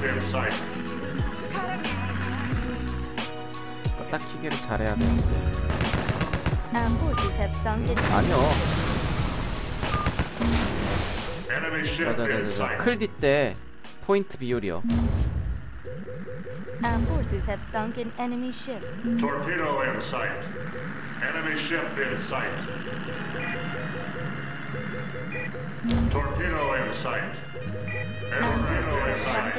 딱 기계를 잘해야 되는데. 아니요. 맞아. 클디 때 포인트 비율이요. Forces have sunk an enemy ship. Torpedo in sight. Enemy ship in sight. Torpedo in sight. Torpedo in sight.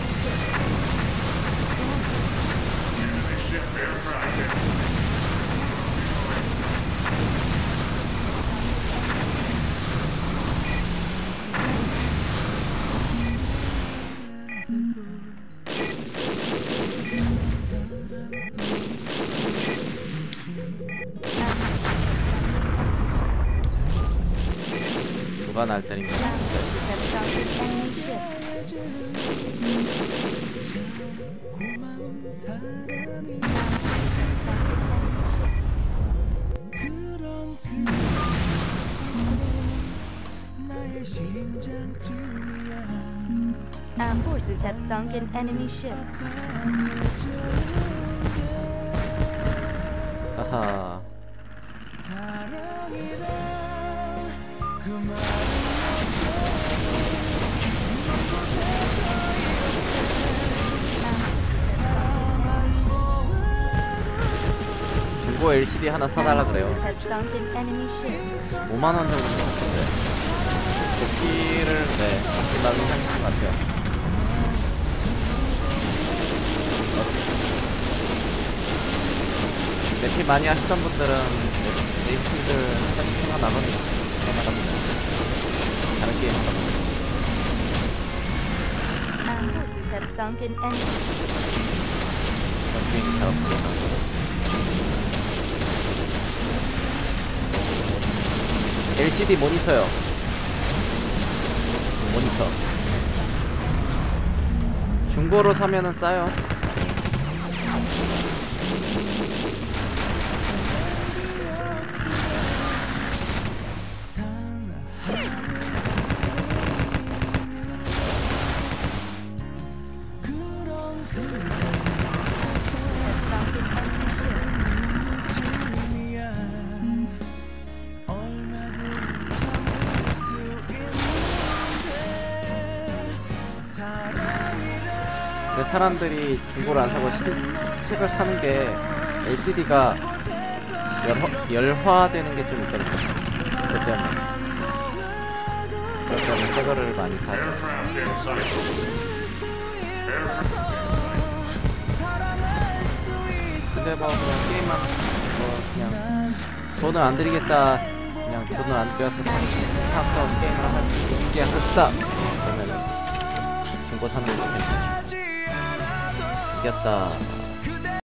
Enemy ship in sight. 누가 날 때립니다. Our forces have sunk an enemy ship. 하하. 중고 LCD 하나 사달라 그래요. 5만원 정도 같은데. 대피를 받기만 하신 것 같아요. 대피 많이 하시던 분들은 네이플들 하나씩 생각나거든요. 생각나갑니다. 다른 게임 하다 보면. 그런 게임이 잘 없어요. LCD 모니터요. 모니터. 중고로 사면은 싸요. 근데 사람들이 중고를 안 사고 신책을 사는 게 LCD가 열화되는 게 좀 있거든요. 그것 때문에 새 거를 많이 사죠. 근데 뭐 그냥 게임만 그냥 돈을 안 드리겠다, 그냥 돈을 안 들여서 사서 게임을 할 수 있게 하고 싶다 그러면은 중고 사는 것도 괜찮죠. 이겼다.